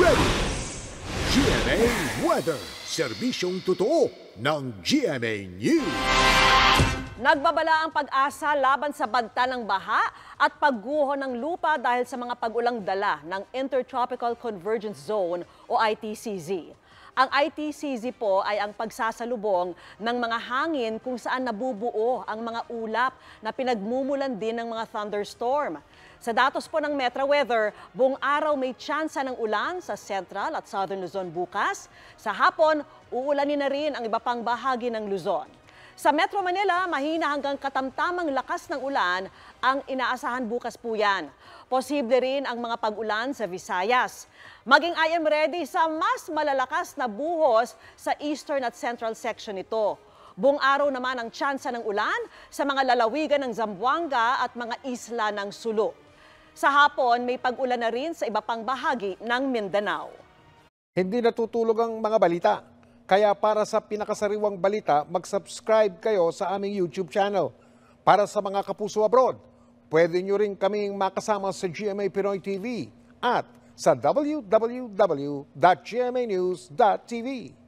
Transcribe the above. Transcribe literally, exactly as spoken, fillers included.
ready! G M A Weather, serbisyong totoo ng G M A News. Nagbabala ang pag-asa laban sa banta ng baha at pagguho ng lupa dahil sa mga pag-ulang dala ng Intertropical Convergence Zone o I T C Z. Ang I T C Z po ay ang pagsasalubong ng mga hangin kung saan nabubuo ang mga ulap na pinagmumulan din ng mga thunderstorm. Sa datos po ng Metra Weather, buong araw may tsansa ng ulan sa Central at Southern Luzon bukas. Sa hapon, uulanin na rin ang iba pang bahagi ng Luzon. Sa Metro Manila, mahina hanggang katamtamang lakas ng ulan ang inaasahan bukas po yan. Posible rin ang mga pag-ulan sa Visayas. Maging I am ready sa mas malalakas na buhos sa eastern at central section nito. Buong araw naman ang tsansa ng ulan sa mga lalawigan ng Zamboanga at mga isla ng Sulu. Sa hapon, may pag-ulan na rin sa iba pang bahagi ng Mindanao. Hindi natutulog ang mga balita. Kaya para sa pinakasariwang balita, mag-subscribe kayo sa aming YouTube channel. Para sa mga kapuso abroad, pwede nyo rin kaming makasama sa G M A Pinoy T V at sa w w w dot g m a news dot t v.